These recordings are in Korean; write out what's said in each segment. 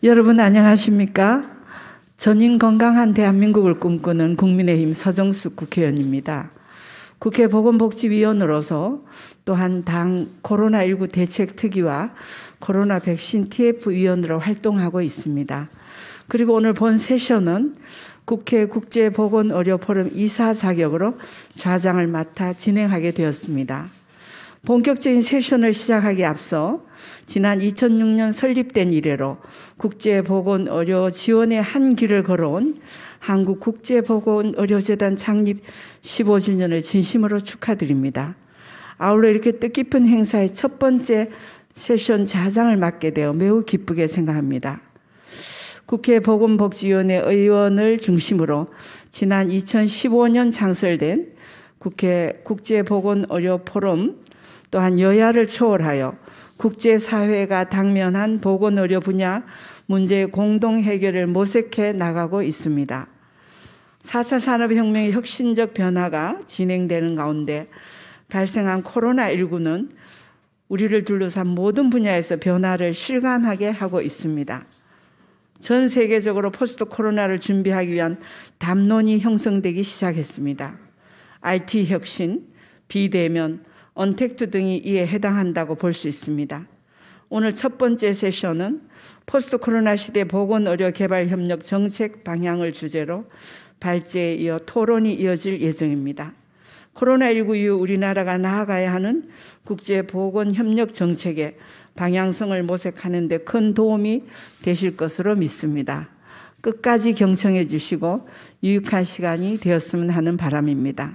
여러분 안녕하십니까? 전인 건강한 대한민국을 꿈꾸는 국민의힘 서정숙 국회의원입니다. 국회 보건복지위원으로서 또한 당 코로나19 대책특위와 코로나 백신 TF위원으로 활동하고 있습니다. 그리고 오늘 본 세션은 국회 국제보건의료포럼 이사 자격으로 좌장을 맡아 진행하게 되었습니다. 본격적인 세션을 시작하기에 앞서 지난 2006년 설립된 이래로 국제보건의료 지원의 한 길을 걸어온 한국국제보건의료재단 창립 15주년을 진심으로 축하드립니다. 아울러 이렇게 뜻깊은 행사의 첫 번째 세션 좌장을 맡게 되어 매우 기쁘게 생각합니다. 국회 보건복지위원회 의원을 중심으로 지난 2015년 창설된 국회 국제보건의료포럼 또한 여야를 초월하여 국제사회가 당면한 보건의료 분야 문제의 공동 해결을 모색해 나가고 있습니다. 4차 산업혁명의 혁신적 변화가 진행되는 가운데 발생한 코로나19는 우리를 둘러싼 모든 분야에서 변화를 실감하게 하고 있습니다. 전 세계적으로 포스트 코로나를 준비하기 위한 담론이 형성되기 시작했습니다. IT 혁신, 비대면, 언택트 등이 이에 해당한다고 볼 수 있습니다. 오늘 첫 번째 세션은 포스트 코로나 시대 보건의료 개발 협력 정책 방향을 주제로 발제에 이어 토론이 이어질 예정입니다. 코로나19 이후 우리나라가 나아가야 하는 국제보건협력 정책의 방향성을 모색하는 데 큰 도움이 되실 것으로 믿습니다. 끝까지 경청해 주시고 유익한 시간이 되었으면 하는 바람입니다.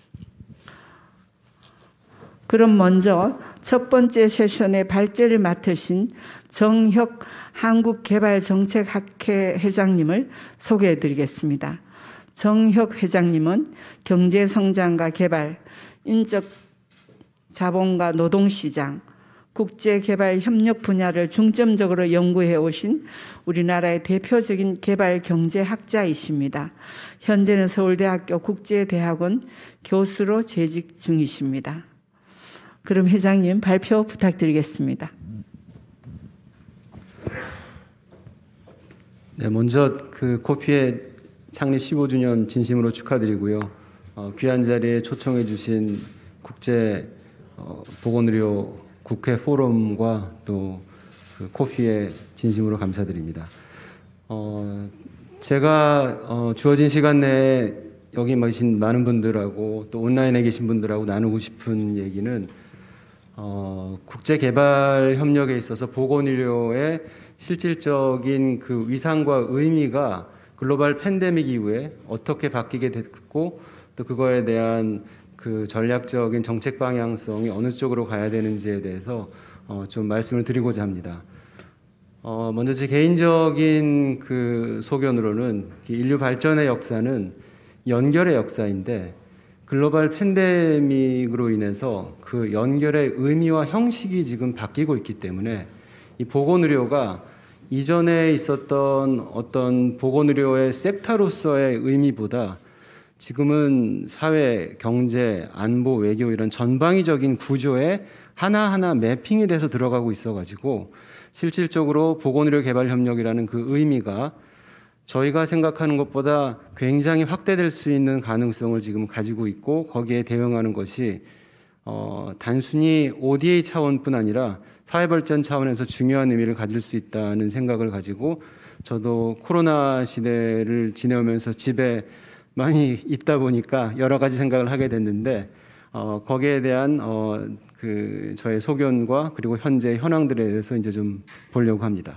그럼 먼저 첫 번째 세션의 발제를 맡으신 정혁 한국개발정책학회 회장님을 소개해 드리겠습니다. 정혁 회장님은 경제성장과 개발, 인적 자본과 노동시장, 국제개발협력 분야를 중점적으로 연구해 오신 우리나라의 대표적인 개발경제학자이십니다. 현재는 서울대학교 국제대학원 교수로 재직 중이십니다. 그럼 회장님 발표 부탁드리겠습니다. 네, 먼저 코피의 창립 15주년 진심으로 축하드리고요. 귀한 자리에 초청해 주신 국제 보건의료 국회 포럼과 또 코피에 진심으로 감사드립니다. 제가 주어진 시간 내에 여기 계신 많은 분들하고 또 온라인에 계신 분들하고 나누고 싶은 얘기는 국제개발 협력에 있어서 보건의료의 실질적인 그 위상과 의미가 글로벌 팬데믹 이후에 어떻게 바뀌게 됐고 또 그거에 대한 그 전략적인 정책 방향성이 어느 쪽으로 가야 되는지에 대해서 좀 말씀을 드리고자 합니다. 먼저 제 개인적인 그 소견으로는 인류 발전의 역사는 연결의 역사인데 글로벌 팬데믹으로 인해서 그 연결의 의미와 형식이 지금 바뀌고 있기 때문에 이 보건의료가 이전에 있었던 어떤 보건의료의 섹터로서의 의미보다 지금은 사회, 경제, 안보, 외교 이런 전방위적인 구조에 하나하나 매핑이 돼서 들어가고 있어가지고 실질적으로 보건의료 개발 협력이라는 그 의미가 저희가 생각하는 것보다 굉장히 확대될 수 있는 가능성을 지금 가지고 있고 거기에 대응하는 것이 단순히 ODA 차원뿐 아니라 사회발전 차원에서 중요한 의미를 가질 수 있다는 생각을 가지고 저도 코로나 시대를 지내오면서 집에 많이 있다 보니까 여러 가지 생각을 하게 됐는데 거기에 대한 그 저의 소견과 그리고 현재 현황들에 대해서 이제 좀 보려고 합니다.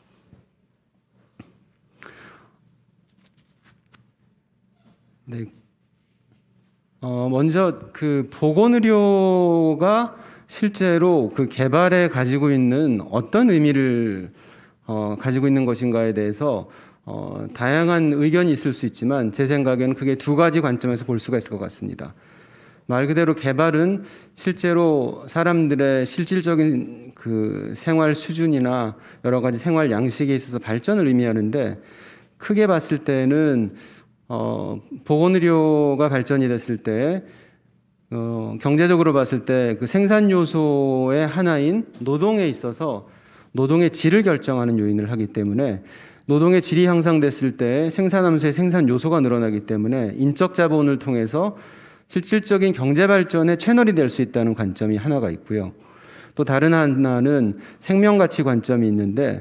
네. 먼저 그 보건의료가 실제로 그 개발에 가지고 있는 어떤 의미를 가지고 있는 것인가에 대해서 다양한 의견이 있을 수 있지만 제 생각에는 크게 두 가지 관점에서 볼 수가 있을 것 같습니다. 말 그대로 개발은 실제로 사람들의 실질적인 그 생활 수준이나 여러 가지 생활 양식에 있어서 발전을 의미하는데 크게 봤을 때는 보건의료가 발전이 됐을 때 경제적으로 봤을 때 그 생산 요소의 하나인 노동에 있어서 노동의 질을 결정하는 요인을 하기 때문에 노동의 질이 향상됐을 때 생산하면서의 생산 요소가 늘어나기 때문에 인적 자본을 통해서 실질적인 경제 발전의 채널이 될 수 있다는 관점이 하나가 있고요. 또 다른 하나는 생명 가치 관점이 있는데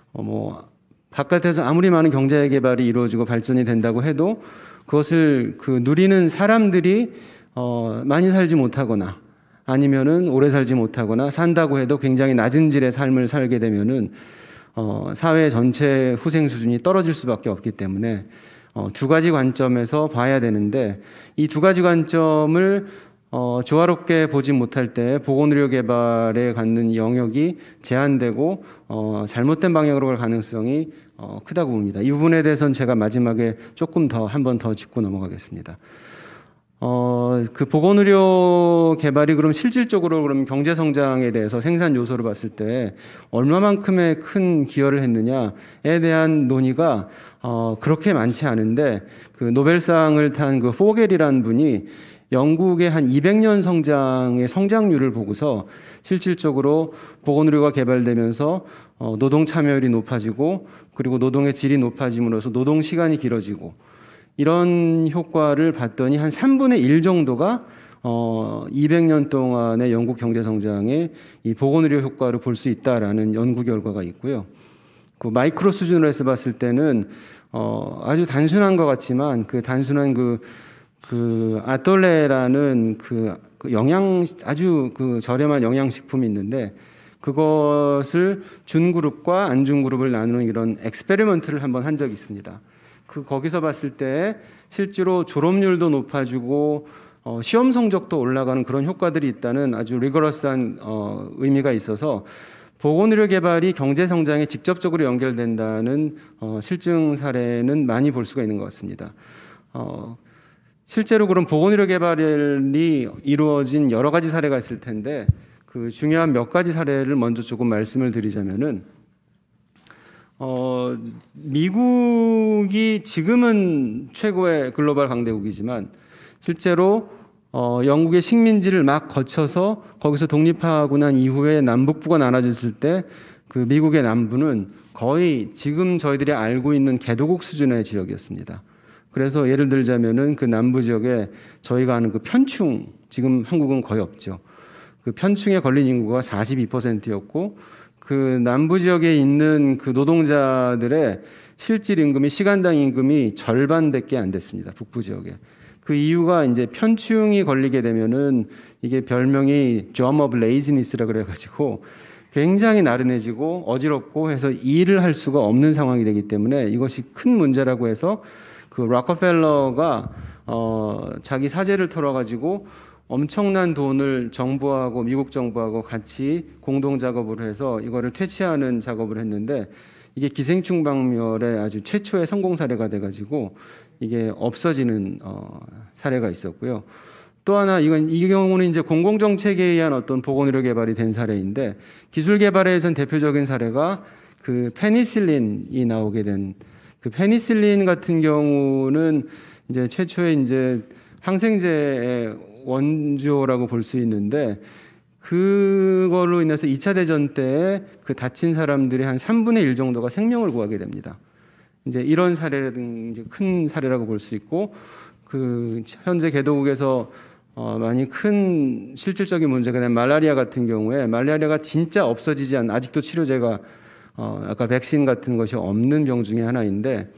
바깥에서 아무리 많은 경제 개발이 이루어지고 발전이 된다고 해도 그것을 누리는 사람들이 많이 살지 못하거나 아니면은 오래 살지 못하거나 산다고 해도 굉장히 낮은 질의 삶을 살게 되면은 사회 전체 후생 수준이 떨어질 수밖에 없기 때문에 두 가지 관점에서 봐야 되는데 이 두 가지 관점을 조화롭게 보지 못할 때 보건의료 개발에 갖는 영역이 제한되고 잘못된 방향으로 갈 가능성이 크다고 봅니다. 이 부분에 대해서는 제가 마지막에 조금 더 한 번 더 짚고 넘어가겠습니다. 그 보건의료 개발이 그럼 실질적으로 그럼 경제 성장에 대해서 생산 요소로 봤을 때 얼마만큼의 큰 기여를 했느냐에 대한 논의가 그렇게 많지 않은데 그 노벨상을 탄 그 포겔이라는 분이 영국의 한 200년 성장의 성장률을 보고서 실질적으로 보건의료가 개발되면서 노동 참여율이 높아지고 그리고 노동의 질이 높아짐으로써 노동 시간이 길어지고 이런 효과를 봤더니 한 3분의 1 정도가 200년 동안의 영국 경제 성장의 이 보건의료 효과를 볼 수 있다라는 연구 결과가 있고요. 그 마이크로 수준으로 해서 봤을 때는 아주 단순한 것 같지만 그 단순한 그 아톨레라는 그 아주 저렴한 영양식품이 있는데 그것을 준 그룹과 안 준 그룹을 나누는 이런 엑스페리먼트를 한번 한 적이 있습니다. 거기서 봤을 때 실제로 졸업률도 높아지고 시험 성적도 올라가는 그런 효과들이 있다는 아주 리거러스한 의미가 있어서 보건의료 개발이 경제 성장에 직접적으로 연결된다는 실증 사례는 많이 볼 수가 있는 것 같습니다. 실제로 그런 보건의료 개발이 이루어진 여러 가지 사례가 있을 텐데 그 중요한 몇 가지 사례를 먼저 조금 말씀을 드리자면은 미국이 지금은 최고의 글로벌 강대국이지만 실제로 영국의 식민지를 막 거쳐서 거기서 독립하고 난 이후에 남북부가 나눠졌을 때 그 미국의 남부는 거의 지금 저희들이 알고 있는 개도국 수준의 지역이었습니다. 그래서 예를 들자면은 그 남부 지역에 저희가 아는 그 편충, 지금 한국은 거의 없죠. 그 편충에 걸린 인구가 42%였고 그 남부 지역에 있는 그 노동자들의 실질 임금이 시간당 임금이 절반밖에 안 됐습니다. 북부 지역에. 그 이유가 이제 편충이 걸리게 되면은 이게 별명이 job of laziness라 그래가지고 굉장히 나른해지고 어지럽고 해서 일을 할 수가 없는 상황이 되기 때문에 이것이 큰 문제라고 해서 그 록펠러가 자기 사재를 털어가지고 엄청난 돈을 정부하고 미국 정부하고 같이 공동 작업을 해서 이거를 퇴치하는 작업을 했는데 이게 기생충 박멸의 아주 최초의 성공 사례가 돼가지고 이게 없어지는 사례가 있었고요. 또 하나 이 경우는 이제 공공정책에 의한 어떤 보건의료 개발이 된 사례인데 기술 개발에선 대표적인 사례가 그 페니실린이 나오게 된 그 페니실린 같은 경우는 이제 최초의 이제 항생제의 원조라고 볼 수 있는데 그걸로 인해서 2차 대전 때 그 다친 사람들의 한 3분의 1 정도가 생명을 구하게 됩니다. 이제 이런 사례는 이제 큰 사례라고 볼 수 있고 그 현재 개도국에서 많이 큰 실질적인 문제가 된 말라리아 같은 경우에 말라리아가 진짜 없어지지 않은 아직도 치료제가 아까 백신 같은 것이 없는 병 중에 하나인데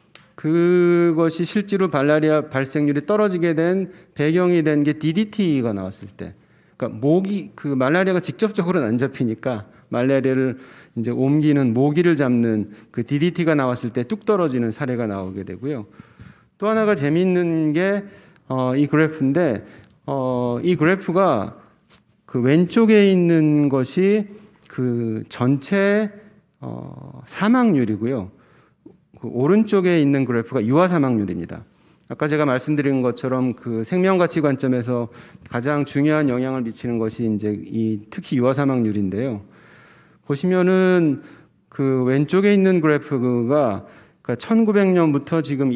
그것이 실제로 말라리아 발생률이 떨어지게 된 배경이 된 게 DDT가 나왔을 때, 그러니까 그 말라리아가 직접적으로는 안 잡히니까 말라리아를 이제 옮기는 모기를 잡는 그 DDT가 나왔을 때 뚝 떨어지는 사례가 나오게 되고요. 또 하나가 재미있는 게 이 그래프인데 이 그래프가 그 왼쪽에 있는 것이 그 전체 사망률이고요. 그 오른쪽에 있는 그래프가 유아 사망률입니다. 아까 제가 말씀드린 것처럼 그 생명 가치 관점에서 가장 중요한 영향을 미치는 것이 이제 특히 유아 사망률인데요. 보시면은 그 왼쪽에 있는 그래프가 그러니까 1900년부터 지금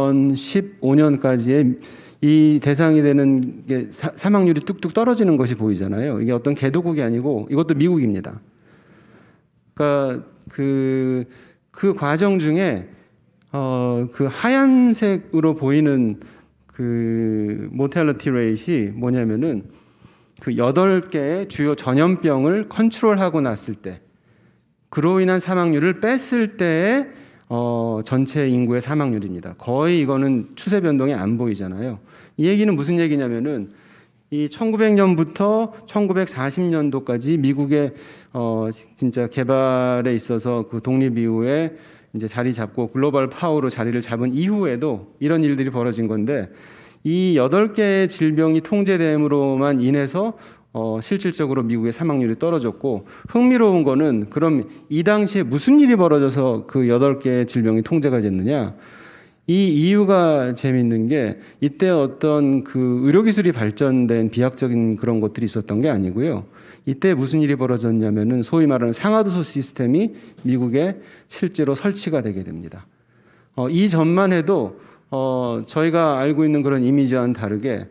2015년까지의 이 대상이 되는 게 사망률이 뚝뚝 떨어지는 것이 보이잖아요. 이게 어떤 개도국이 아니고 이것도 미국입니다. 그러니까 그 과정 중에 그 하얀색으로 보이는 그 모탈리티 레이트이 뭐냐면은 그 8개의 주요 전염병을 컨트롤하고 났을 때 그로 인한 사망률을 뺐을 때의 전체 인구의 사망률입니다. 거의 이거는 추세 변동이 안 보이잖아요. 이 얘기는 무슨 얘기냐면은 이 1900년부터 1940년도까지 미국의 진짜 개발에 있어서 그 독립 이후에 이제 자리 잡고 글로벌 파워로 자리를 잡은 이후에도 이런 일들이 벌어진 건데 이 8개의 질병이 통제됨으로만 인해서 실질적으로 미국의 사망률이 떨어졌고 흥미로운 거는 그럼 이 당시에 무슨 일이 벌어져서 그 8개의 질병이 통제가 됐느냐? 이 이유가 재밌는 게 이때 어떤 그 의료기술이 발전된 비약적인 그런 것들이 있었던 게 아니고요. 이때 무슨 일이 벌어졌냐면은 소위 말하는 상하도소 시스템이 미국에 실제로 설치가 되게 됩니다. 이 전만 해도 저희가 알고 있는 그런 이미지와는 다르게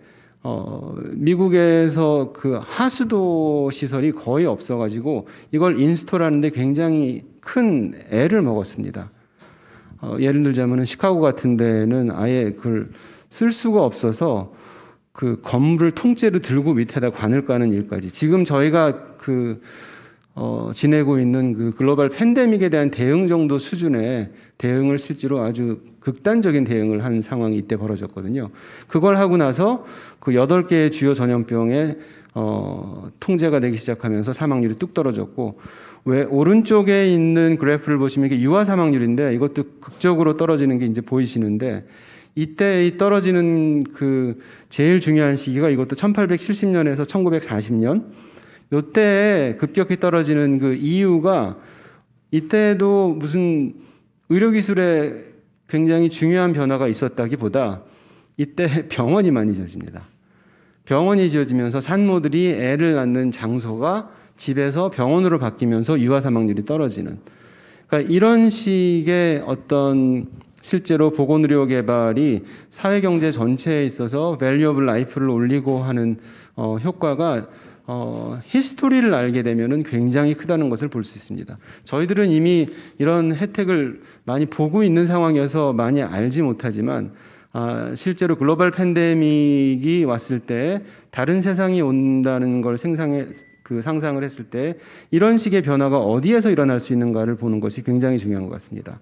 미국에서 그 하수도 시설이 거의 없어가지고 이걸 인스톨하는데 굉장히 큰 애를 먹었습니다. 예를 들자면은 시카고 같은 데는 아예 그걸 쓸 수가 없어서 그 건물을 통째로 들고 밑에다 관을 까는 일까지 지금 저희가 지내고 있는 그 글로벌 팬데믹에 대한 대응 정도 수준의 대응을 실제로 아주 극단적인 대응을 한 상황이 이때 벌어졌거든요. 그걸 하고 나서 그 8개의 주요 전염병에 통제가 되기 시작하면서 사망률이 뚝 떨어졌고 왜 오른쪽에 있는 그래프를 보시면 이게 유아 사망률인데 이것도 극적으로 떨어지는 게 이제 보이시는데 이때 이 떨어지는 그 제일 중요한 시기가 이것도 1870년에서 1940년 요때 급격히 떨어지는 그 이유가 이때도 무슨 의료기술에 굉장히 중요한 변화가 있었다기보다 이때 병원이 많이 지어집니다. 병원이 지어지면서 산모들이 애를 낳는 장소가 집에서 병원으로 바뀌면서 유아 사망률이 떨어지는 그러니까 이런 식의 어떤 실제로 보건의료 개발이 사회경제 전체에 있어서 value of life를 올리고 하는 효과가 히스토리를 알게 되면은 굉장히 크다는 것을 볼 수 있습니다. 저희들은 이미 이런 혜택을 많이 보고 있는 상황이어서 많이 알지 못하지만 실제로 글로벌 팬데믹이 왔을 때 다른 세상이 온다는 걸 상상을 했을 때 이런 식의 변화가 어디에서 일어날 수 있는가를 보는 것이 굉장히 중요한 것 같습니다.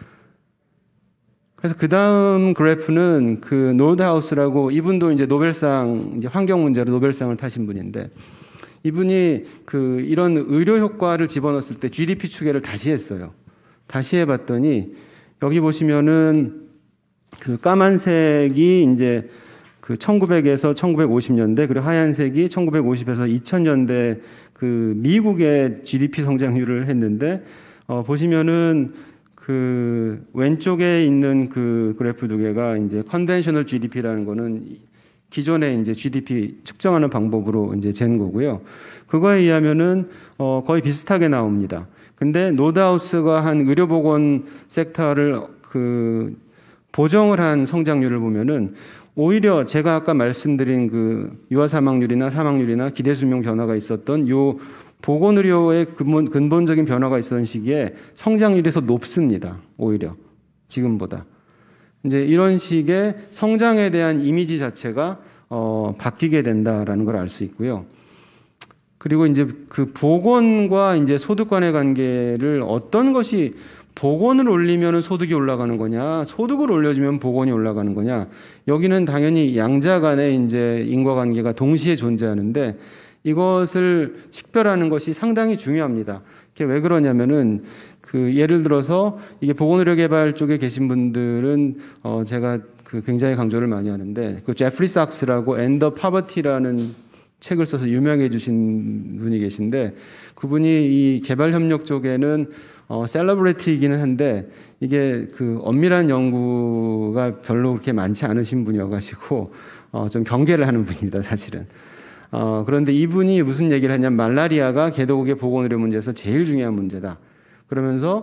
그래서 그 다음 그래프는 그 노드하우스라고 이분도 이제 노벨상, 이제 환경 문제로 노벨상을 타신 분인데 이분이 그 이런 의료 효과를 집어넣었을 때 GDP 추계를 다시 했어요. 다시 해봤더니 여기 보시면은 그 까만색이 이제 그 1900에서 1950년대 그리고 하얀색이 1950에서 2000년대 그 미국의 GDP 성장률을 했는데 보시면은 그 왼쪽에 있는 그 그래프 두 개가 이제 컨벤셔널 GDP라는 거는 기존의 이제 GDP 측정하는 방법으로 이제 잰 거고요. 그거에 의하면은 거의 비슷하게 나옵니다. 근데 노드하우스가 한 의료보건 섹터를 그 보정을 한 성장률을 보면은 오히려 제가 아까 말씀드린 그 유아 사망률이나 사망률이나 기대 수명 변화가 있었던 요 보건의료의 근본적인 변화가 있었던 시기에 성장률이 더 높습니다. 오히려 지금보다. 이제 이런 식의 성장에 대한 이미지 자체가 바뀌게 된다라는 걸 알 수 있고요. 그리고 이제 그 보건과 이제 소득 간의 관계를 어떤 것이 보건을 올리면 소득이 올라가는 거냐, 소득을 올려주면 보건이 올라가는 거냐. 여기는 당연히 양자 간의 이제 인과관계가 동시에 존재하는데 이것을 식별하는 것이 상당히 중요합니다. 그게 왜 그러냐면은 그 예를 들어서 이게 보건의료 개발 쪽에 계신 분들은 제가 그 굉장히 강조를 많이 하는데 그 제프리 sak스라고 End of Poverty라는 책을 써서 유명해 주신 분이 계신데 그분이 이 개발 협력 쪽에는 셀러브리티이기는 한데 이게 그 엄밀한 연구가 별로 그렇게 많지 않으신 분이어가지고 좀 경계를 하는 분입니다, 사실은. 그런데 이분이 무슨 얘기를 하냐면 말라리아가 개도국의 보건의료 문제에서 제일 중요한 문제다. 그러면서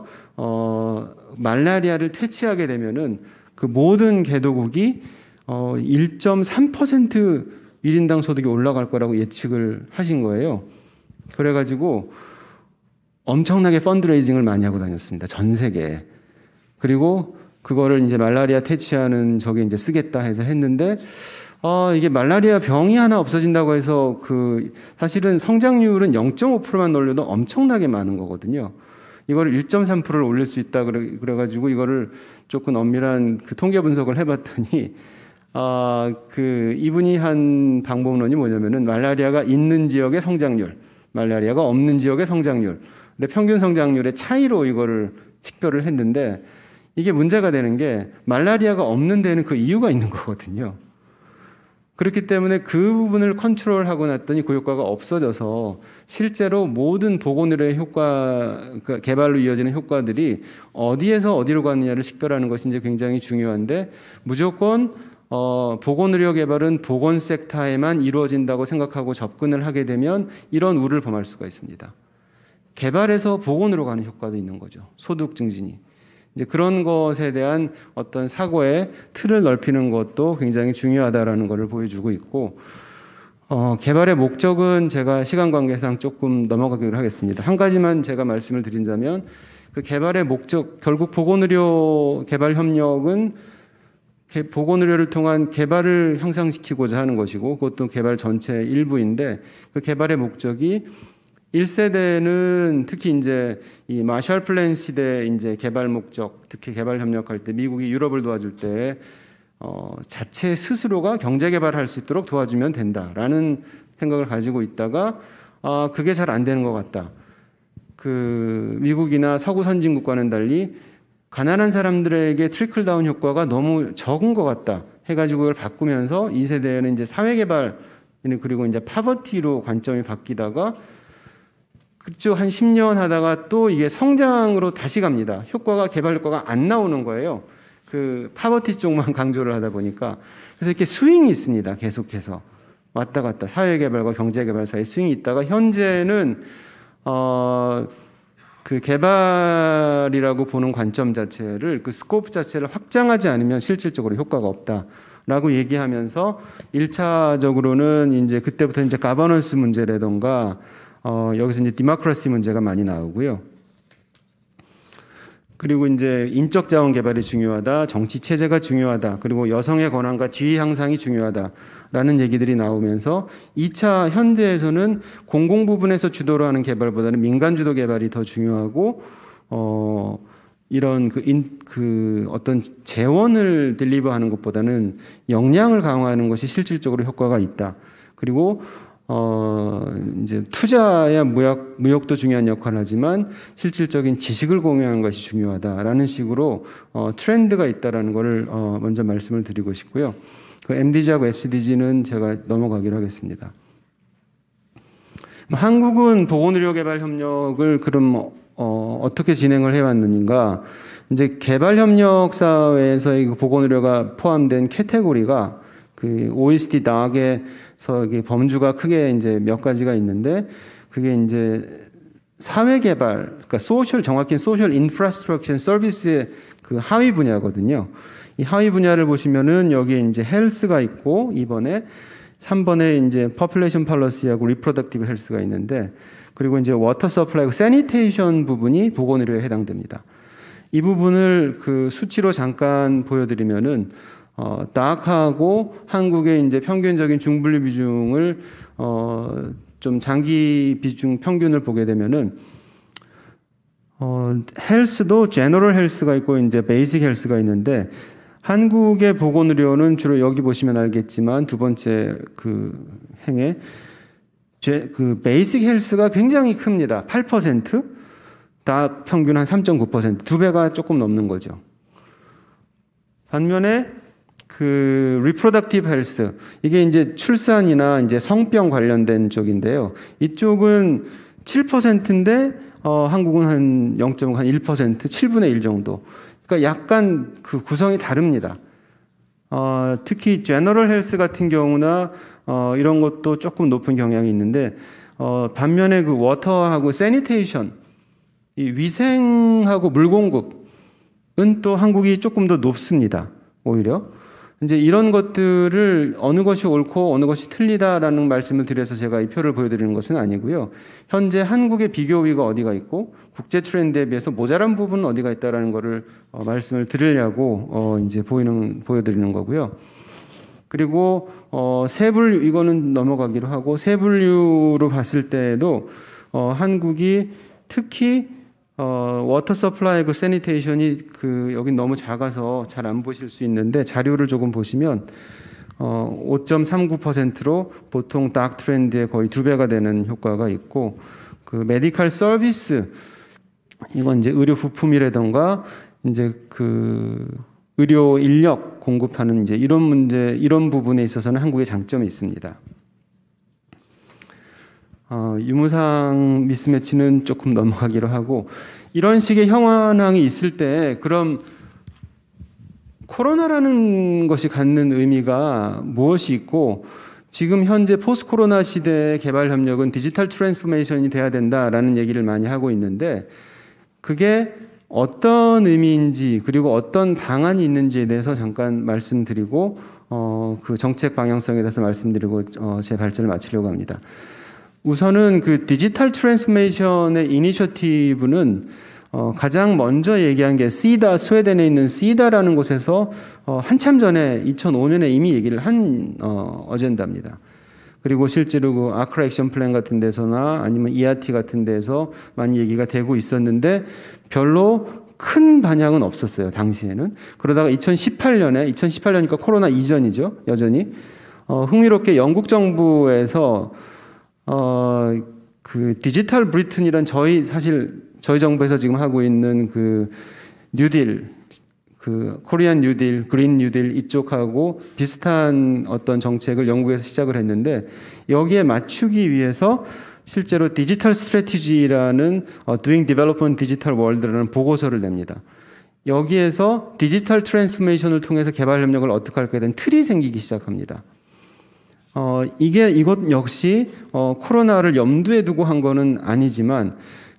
말라리아를 퇴치하게 되면은 그 모든 개도국이 1.3% 1인당 소득이 올라갈 거라고 예측을 하신 거예요. 그래가지고 엄청나게 펀드레이징을 많이 하고 다녔습니다. 전 세계에. 그리고 그거를 이제 말라리아 퇴치하는 저게 이제 쓰겠다 해서 했는데, 이게 말라리아 병이 하나 없어진다고 해서 사실은 성장률은 0.5%만 올려도 엄청나게 많은 거거든요. 이거를 1.3%를 올릴 수 있다 그래가지고 이거를 조금 엄밀한 통계 분석을 해봤더니, 이분이 한 방법론이 뭐냐면은 말라리아가 있는 지역의 성장률, 말라리아가 없는 지역의 성장률, 평균 성장률의 차이로 이거를 식별을 했는데, 이게 문제가 되는 게 말라리아가 없는 데는 그 이유가 있는 거거든요. 그렇기 때문에 그 부분을 컨트롤하고 났더니 그 효과가 없어져서 실제로 모든 보건의료의 효과, 개발로 이어지는 효과들이 어디에서 어디로 가느냐를 식별하는 것이 이제 굉장히 중요한데, 무조건 보건의료 개발은 보건 섹터에만 이루어진다고 생각하고 접근을 하게 되면 이런 우를 범할 수가 있습니다. 개발에서 보건으로 가는 효과도 있는 거죠. 소득 증진이. 이제 그런 것에 대한 어떤 사고의 틀을 넓히는 것도 굉장히 중요하다라는 것을 보여주고 있고, 개발의 목적은 제가 시간 관계상 조금 넘어가기로 하겠습니다. 한 가지만 제가 말씀을 드린다면, 그 개발의 목적, 결국 보건의료 개발 협력은 보건의료를 통한 개발을 향상시키고자 하는 것이고, 그것도 개발 전체의 일부인데, 그 개발의 목적이 1세대는 특히 이제 이 마샬 플랜 시대 이제 개발 목적, 특히 개발 협력할 때 미국이 유럽을 도와줄 때 자체 스스로가 경제 개발할 수 있도록 도와주면 된다라는 생각을 가지고 있다가 그게 잘 안 되는 것 같다. 미국이나 서구 선진국과는 달리 가난한 사람들에게 트리클 다운 효과가 너무 적은 것 같다 해가지고 그걸 바꾸면서 2세대에는 이제 사회 개발 그리고 이제 파버티로 관점이 바뀌다가 그쪽 한 10년 하다가 또 이게 성장으로 다시 갑니다. 개발 효과가 안 나오는 거예요. 파버티 쪽만 강조를 하다 보니까. 그래서 이렇게 스윙이 있습니다. 계속해서. 왔다 갔다. 사회개발과 경제개발 사이에 스윙이 있다가 현재는, 개발이라고 보는 관점 자체를, 스코프 자체를 확장하지 않으면 실질적으로 효과가 없다라고 얘기하면서 1차적으로는 이제 그때부터 이제 가버넌스 문제라던가 여기서 이제 디모크라시 문제가 많이 나오고요. 그리고 이제 인적 자원 개발이 중요하다, 정치 체제가 중요하다, 그리고 여성의 권한과 지위 향상이 중요하다라는 얘기들이 나오면서 2차 현대에서는 공공 부분에서 주도를 하는 개발보다는 민간 주도 개발이 더 중요하고 이런 어떤 재원을 딜리버하는 것보다는 역량을 강화하는 것이 실질적으로 효과가 있다. 그리고 이제 투자야 무역도 중요한 역할을 하지만 실질적인 지식을 공유하는 것이 중요하다라는 식으로 트렌드가 있다라는 것을 먼저 말씀을 드리고 싶고요. MDG하고 SDG는 제가 넘어가기로 하겠습니다. 한국은 보건의료 개발 협력을 그럼 어떻게 진행을 해왔는가? 이제 개발 협력 사회에서의 보건의료가 포함된 캐테고리가 OECD 낙에서 범주가 크게 이제 몇 가지가 있는데, 그게 이제 사회 개발, 그러니까 정확히는 소셜 인프라스트럭처 서비스의 하위 분야거든요. 이 하위 분야를 보시면은 여기에 이제 헬스가 있고 2번에 3번에 이제 population policy하고 reproductive health가 있는데, 그리고 이제 water supply하고 sanitation 부분이 보건의료에 해당됩니다. 이 부분을 수치로 잠깐 보여드리면은 낙하고 한국의 이제 평균적인 중분리 비중을 좀 장기 비중 평균을 보게 되면은 헬스도 제너럴 헬스가 있고 이제 베이직 헬스가 있는데, 한국의 보건의료는 주로 여기 보시면 알겠지만 두 번째 행에 베이직 헬스가 굉장히 큽니다. 8%, 다 평균 한 3.9%, 두 배가 조금 넘는 거죠. 반면에 reproductive health, 이게 이제 출산이나 이제 성병 관련된 쪽인데요. 이쪽은 7%인데 한국은 한 0.1%, 7분의 1 정도. 그러니까 약간 구성이 다릅니다. 특히 제너럴 헬스 같은 경우나 이런 것도 조금 높은 경향이 있는데, 반면에 워터하고 세니테이션, 이 위생하고 물 공급은 또 한국이 조금 더 높습니다. 오히려. 이제 이런 것들을 어느 것이 옳고 어느 것이 틀리다라는 말씀을 드려서 제가 이 표를 보여드리는 것은 아니고요. 현재 한국의 비교 우위가 어디가 있고 국제 트렌드에 비해서 모자란 부분은 어디가 있다라는 거를 말씀을 드리려고 이제 보여드리는 거고요. 그리고 세분류 이거는 넘어가기로 하고 세분류로 봤을 때에도 한국이 특히 워터 서플라이 세니테이션이 여기 너무 작아서 잘 안 보실 수 있는데 자료를 조금 보시면 5.39%로 보통 닥 트렌드의 거의 2배가 되는 효과가 있고 그 메디컬 서비스 이건 이제 의료 부품이라던가 이제 의료 인력 공급하는 이제 이런 문제, 이런 부분에 있어서는 한국의 장점이 있습니다. 유무상 미스매치는 조금 넘어가기로 하고 이런 식의 현황이 있을 때 그럼 코로나라는 것이 갖는 의미가 무엇이 있고 지금 현재 포스트 코로나 시대의 개발 협력은 디지털 트랜스포메이션이 돼야 된다라는 얘기를 많이 하고 있는데 그게 어떤 의미인지 그리고 어떤 방안이 있는지에 대해서 잠깐 말씀드리고 그 정책 방향성에 대해서 말씀드리고 제 발전을 마치려고 합니다. 우선은 그 디지털 트랜스포메이션의 이니셔티브는 가장 먼저 얘기한 게 시다, 스웨덴에 있는 시다라는 곳에서 한참 전에 2005년에 이미 얘기를 한 어젠다입니다. 그리고 실제로 그 아크라 액션 플랜 같은 데서나 아니면 ERT 같은 데서 많이 얘기가 되고 있었는데 별로 큰 반향은 없었어요, 당시에는. 그러다가 2018년이니까 코로나 이전이죠, 여전히. 흥미롭게 영국 정부에서 그 디지털 브리튼이란 저희 정부에서 지금 하고 있는 그 뉴딜, 그 코리안 뉴딜, 그린 뉴딜 이쪽하고 비슷한 어떤 정책을 영국에서 시작을 했는데 여기에 맞추기 위해서 실제로 디지털 스트래티지라는 Doing Development Digital World라는 보고서를 냅니다. 여기에서 디지털 트랜스포메이션을 통해서 개발 협력을 어떻게 할까에 대한 틀이 생기기 시작합니다. 이것 역시 코로나를 염두에 두고 한 거는 아니지만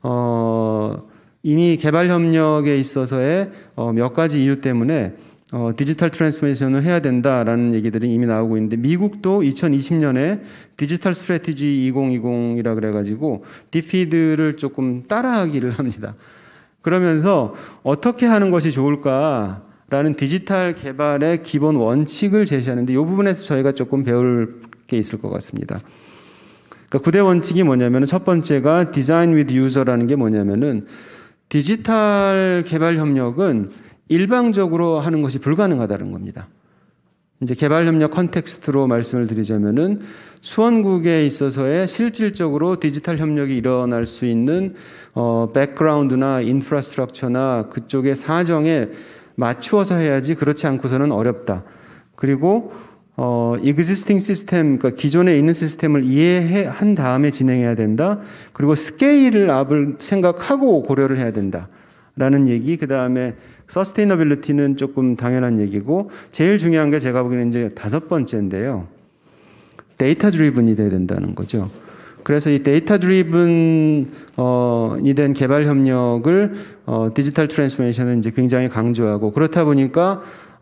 이미 개발 협력에 있어서의 몇 가지 이유 때문에 디지털 트랜스포메이션을 해야 된다라는 얘기들이 이미 나오고 있는데 미국도 2020년에 디지털 스트래티지 2020이라 그래가지고 디피드를 조금 따라하기를 합니다. 그러면서 어떻게 하는 것이 좋을까라는 디지털 개발의 기본 원칙을 제시하는데 이 부분에서 저희가 조금 배울 게 있을 것 같습니다. 그러니까 9대 원칙이 뭐냐면 첫 번째가 디자인 위드 유저라는 게 뭐냐면은 디지털 개발 협력은 일방적으로 하는 것이 불가능하다는 겁니다. 이제 개발 협력 컨텍스트로 말씀을 드리자면은 수원국에 있어서의 실질적으로 디지털 협력이 일어날 수 있는 백그라운드나 인프라스트럭처나 그쪽의 사정에 맞추어서 해야지 그렇지 않고서는 어렵다. 그리고 existing 시스템, 그러니까 기존에 있는 시스템을 이해한 다음에 진행해야 된다. 그리고 스케일을 업을 생각하고 고려를 해야 된다. 라는 얘기. 그 다음에 서스테이너빌리티는 조금 당연한 얘기고 제일 중요한 게 제가 보기에는 이제 5번째인데요. 데이터 드리븐이 돼야 된다는 거죠. 그래서 이 데이터 드리븐이 된 개발 협력을 디지털 트랜스포메이션은 이제 굉장히 강조하고 그렇다 보니까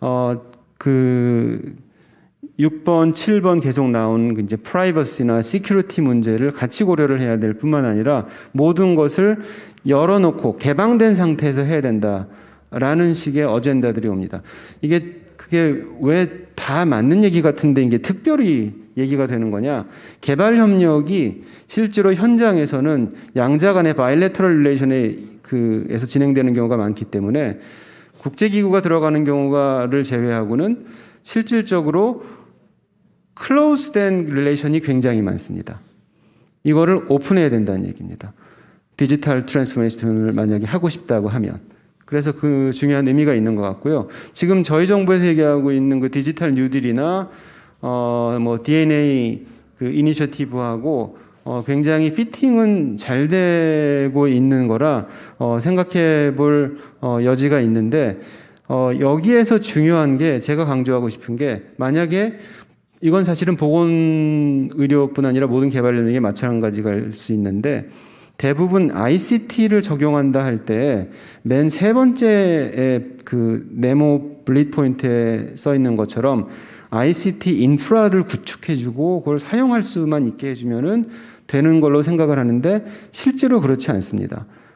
그 6번, 7번 계속 나온 이제 프라이버시나 시큐리티 문제를 같이 고려를 해야 될 뿐만 아니라 모든 것을 열어놓고 개방된 상태에서 해야 된다라는 식의 어젠다들이 옵니다. 그게 왜 다 맞는 얘기 같은데 이게 특별히 얘기가 되는 거냐? 개발 협력이 실제로 현장에서는 양자 간의 바이래터럴 릴레이션에서 진행되는 경우가 많기 때문에 국제기구가 들어가는 경우를 제외하고는 실질적으로 클로즈된 릴레이션이 굉장히 많습니다. 이거를 오픈해야 된다는 얘기입니다. 디지털 트랜스포메이션을 만약에 하고 싶다고 하면. 그래서 그 중요한 의미가 있는 것 같고요. 지금 저희 정부에서 얘기하고 있는 그 디지털 뉴딜이나 뭐 DNA 그 이니셔티브하고 굉장히 피팅은 잘 되고 있는 거라 생각해 볼 여지가 있는데 여기에서 중요한 게 제가 강조하고 싶은 게 만약에 이건 사실은 보건의료뿐 아니라 모든 개발領域에 마찬가지가 할 수 있는데 대부분 ICT를 적용한다 할 때 맨 세 번째에 그 네모 블릿 포인트에 써 있는 것처럼 ICT 인프라를 구축해주고 그걸 사용할 수만 있게 해주면은 되는 걸로 생각을 하는데 실제로 그렇지 않습니다.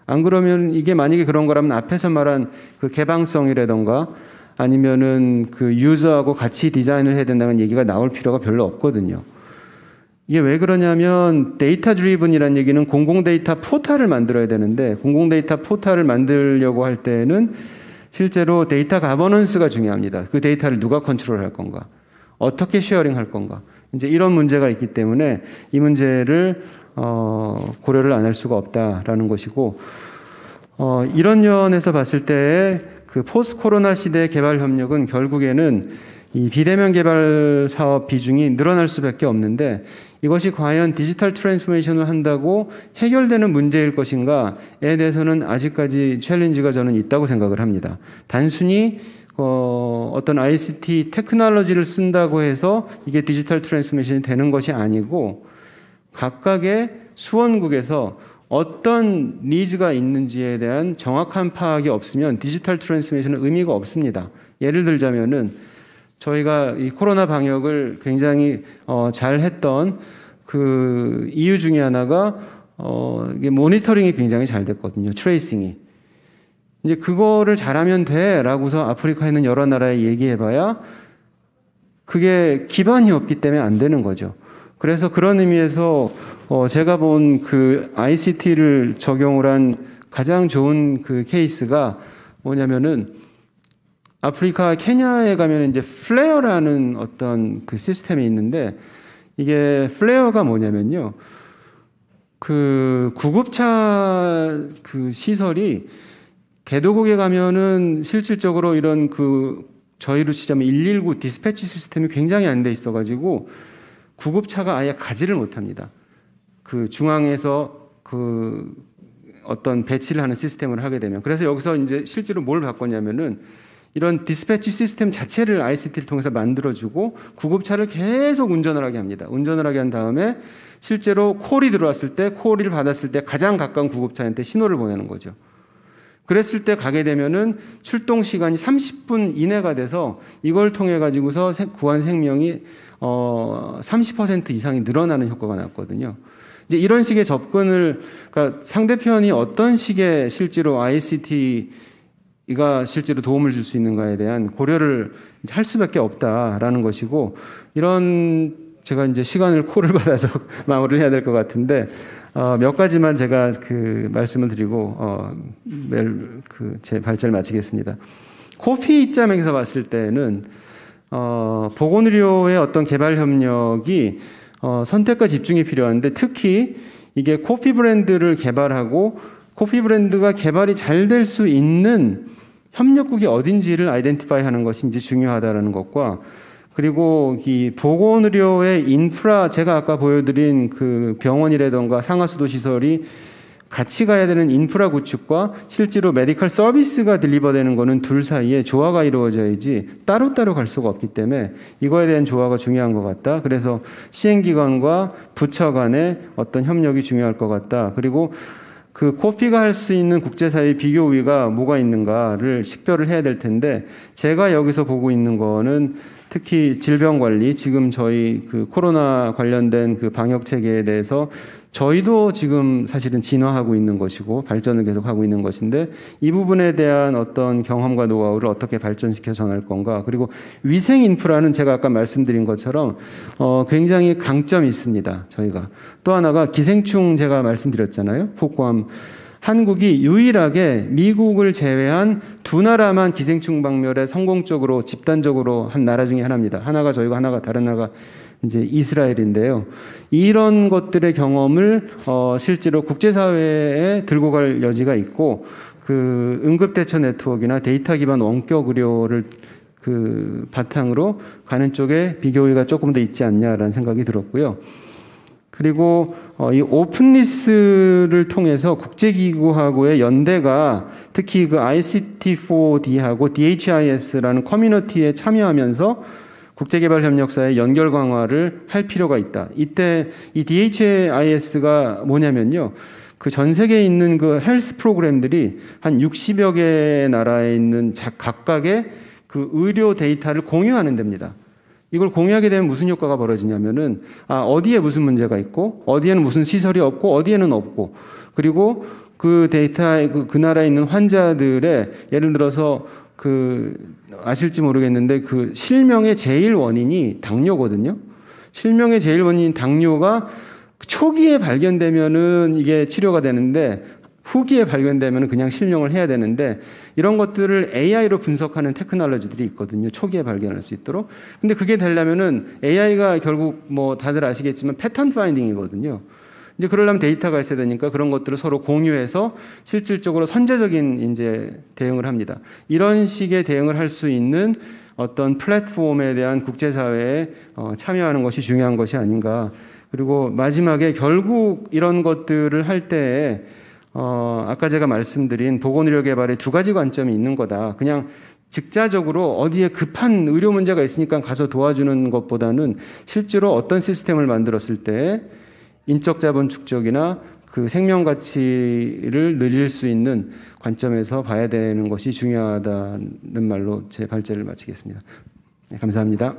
안 그러면 이게 만약에 그런 거라면 앞에서 말한 그 개방성이라던가 아니면은 그 유저하고 같이 디자인을 해야 된다는 얘기가 나올 필요가 별로 없거든요. 이게 왜 그러냐면 데이터 드리븐이라는 얘기는 공공 데이터 포탈을 만들어야 되는데 공공 데이터 포탈을 만들려고 할 때는 실제로 데이터 가버넌스가 중요합니다. 그 데이터를 누가 컨트롤할 건가? 어떻게 쉐어링할 건가? 이제 이런 문제가 있기 때문에 이 문제를 고려를 안 할 수가 없다라는 것이고 이런 면에서 봤을 때 그 포스트 코로나 시대의 개발 협력은 결국에는 이 비대면 개발 사업 비중이 늘어날 수밖에 없는데 이것이 과연 디지털 트랜스포메이션을 한다고 해결되는 문제일 것인가에 대해서는 아직까지 챌린지가 저는 있다고 생각을 합니다. 단순히 어떤 ICT 테크놀로지를 쓴다고 해서 이게 디지털 트랜스포메이션이 되는 것이 아니고 각각의 수원국에서 어떤 니즈가 있는지에 대한 정확한 파악이 없으면 디지털 트랜스포메이션은 의미가 없습니다. 예를 들자면은 저희가 이 코로나 방역을 굉장히 잘 했던 그 이유 중에 하나가 이게 모니터링이 굉장히 잘 됐거든요. 트레이싱이. 이제 그거를 잘하면 돼라고서 아프리카에 있는 여러 나라에 얘기해봐야 그게 기반이 없기 때문에 안 되는 거죠. 그래서 그런 의미에서 제가 본 그 ICT를 적용을 한 가장 좋은 그 케이스가 뭐냐면은 아프리카 케냐에 가면 이제 플레어라는 어떤 그 시스템이 있는데 이게 플레어가 뭐냐면요. 그 구급차 그 시설이 개도국에 가면은 실질적으로 이런 그 저희로 치자면 119 디스패치 시스템이 굉장히 안 돼 있어가지고 구급차가 아예 가지를 못합니다. 그 중앙에서 그 어떤 배치를 하는 시스템을 하게 되면 그래서 여기서 이제 실제로 뭘 바꿨냐면은 이런 디스패치 시스템 자체를 ICT를 통해서 만들어주고 구급차를 계속 운전을 하게 합니다. 운전을 하게 한 다음에 실제로 콜이 들어왔을 때 콜을 받았을 때 가장 가까운 구급차한테 신호를 보내는 거죠. 그랬을 때 가게 되면은 출동 시간이 30분 이내가 돼서 이걸 통해 가지고서 구한 생명이 30% 이상이 늘어나는 효과가 났거든요. 이제 이런 식의 접근을 그러니까 상대편이 어떤 식의 실제로 ICT가 실제로 도움을 줄 수 있는가에 대한 고려를 할 수밖에 없다라는 것이고 이런 제가 이제 시간을 콜을 받아서 마무리를 해야 될 것 같은데 몇 가지만 제가 그 말씀을 드리고 제 발제를 마치겠습니다. 코피 입장에서 봤을 때는 보건의료의 어떤 개발 협력이 선택과 집중이 필요한데 특히 이게 코피 브랜드를 개발하고 코피 브랜드가 개발이 잘 될 수 있는 협력국이 어딘지를 아이덴티파이 하는 것이 이제 중요하다는 것과 그리고 이 보건의료의 인프라 제가 아까 보여드린 그 병원이라던가 상하수도 시설이 같이 가야 되는 인프라 구축과 실제로 메디컬 서비스가 딜리버되는 거는 둘 사이에 조화가 이루어져야지 따로따로 갈 수가 없기 때문에 이거에 대한 조화가 중요한 것 같다. 그래서 시행기관과 부처 간의 어떤 협력이 중요할 것 같다. 그리고 그 코피가 할 수 있는 국제사회 비교 우위가 뭐가 있는가를 식별을 해야 될 텐데 제가 여기서 보고 있는 거는 특히 질병관리, 지금 저희 그 코로나 관련된 그 방역 체계에 대해서 저희도 지금 사실은 진화하고 있는 것이고 발전을 계속하고 있는 것인데 이 부분에 대한 어떤 경험과 노하우를 어떻게 발전시켜 전할 건가. 그리고 위생 인프라는 제가 아까 말씀드린 것처럼 굉장히 강점이 있습니다. 저희가. 또 하나가 기생충 제가 말씀드렸잖아요. 폭포암. 한국이 유일하게 미국을 제외한 두 나라만 기생충 박멸에 성공적으로 집단적으로 한 나라 중에 하나입니다. 하나가 저희고 하나가 다른 나라가 이제 이스라엘인데요. 이런 것들의 경험을 실제로 국제사회에 들고 갈 여지가 있고 그 응급대처 네트워크나 데이터 기반 원격 의료를 그 바탕으로 가는 쪽에 비교율가 조금 더 있지 않냐라는 생각이 들었고요. 그리고 이 오픈리스를 통해서 국제기구하고의 연대가 특히 그 ICT4D하고 DHIS라는 커뮤니티에 참여하면서 국제개발협력사의 연결 강화를 할 필요가 있다. 이때 이 DHIS가 뭐냐면요. 그 전 세계에 있는 그 헬스 프로그램들이 한 60여 개의 나라에 있는 각각의 그 의료 데이터를 공유하는 데입니다. 이걸 공유하게 되면 무슨 효과가 벌어지냐면은 어디에 무슨 문제가 있고 어디에는 무슨 시설이 없고 어디에는 없고 그리고 그 데이터, 그 나라에 있는 환자들의 예를 들어서 아실지 모르겠는데 그 실명의 제일 원인이 당뇨거든요. 실명의 제일 원인인 당뇨가 초기에 발견되면은 이게 치료가 되는데 후기에 발견되면 그냥 실명을 해야 되는데 이런 것들을 AI로 분석하는 테크놀로지들이 있거든요. 초기에 발견할 수 있도록. 근데 그게 되려면은 AI가 결국 뭐 다들 아시겠지만 패턴 파인딩이거든요. 이제 그러려면 데이터가 있어야 되니까 그런 것들을 서로 공유해서 실질적으로 선제적인 이제 대응을 합니다. 이런 식의 대응을 할 수 있는 어떤 플랫폼에 대한 국제사회에 참여하는 것이 중요한 것이 아닌가. 그리고 마지막에 결국 이런 것들을 할 때에 아까 제가 말씀드린 보건의료 개발에 두 가지 관점이 있는 거다. 그냥 즉자적으로 어디에 급한 의료 문제가 있으니까 가서 도와주는 것보다는 실제로 어떤 시스템을 만들었을 때 인적 자본 축적이나 그 생명 가치를 늘릴 수 있는 관점에서 봐야 되는 것이 중요하다는 말로 제 발제를 마치겠습니다. 네, 감사합니다.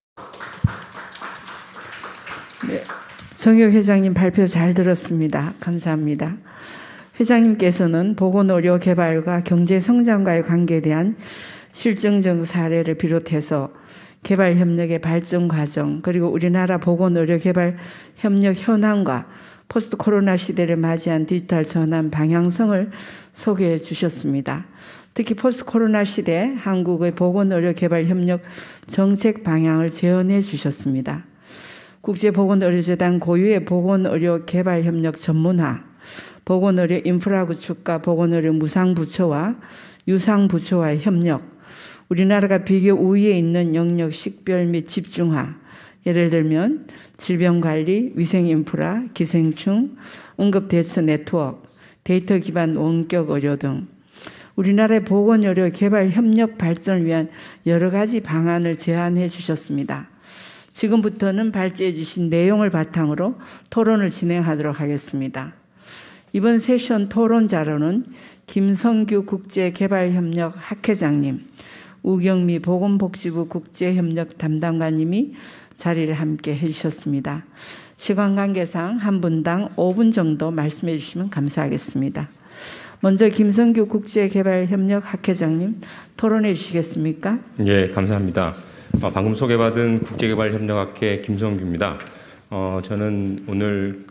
네, 정혁 회장님 발표 잘 들었습니다. 감사합니다. 회장님께서는 보건의료 개발과 경제성장과의 관계에 대한 실증적 사례를 비롯해서 개발협력의 발전 과정, 그리고 우리나라 보건의료 개발 협력 현황과 포스트 코로나 시대를 맞이한 디지털 전환 방향성을 소개해 주셨습니다. 특히 포스트 코로나 시대 한국의 보건의료 개발 협력 정책 방향을 제언해 주셨습니다. 국제보건의료재단 고유의 보건의료 개발 협력 전문화, 보건의료 인프라 구축과 보건의료 무상부처와 유상부처와의 협력, 우리나라가 비교 우위에 있는 영역 식별 및 집중화, 예를 들면 질병관리, 위생인프라, 기생충, 응급대처 네트워크, 데이터 기반 원격 의료 등 우리나라의 보건의료 개발 협력 발전을 위한 여러 가지 방안을 제안해 주셨습니다. 지금부터는 발제해 주신 내용을 바탕으로 토론을 진행하도록 하겠습니다. 이번 세션 토론 자료는 김성규 국제개발협력 학회장님, 우경미 보건복지부 국제협력 담당관님이 자리를 함께 해주셨습니다. 시간 관계상 한 분당 5분 정도 말씀해 주시면 감사하겠습니다. 먼저 김성규 국제개발협력 학회장님 토론해 주시겠습니까? 예, 감사합니다. 방금 소개받은 국제개발협력학회 김성규입니다. 저는 오늘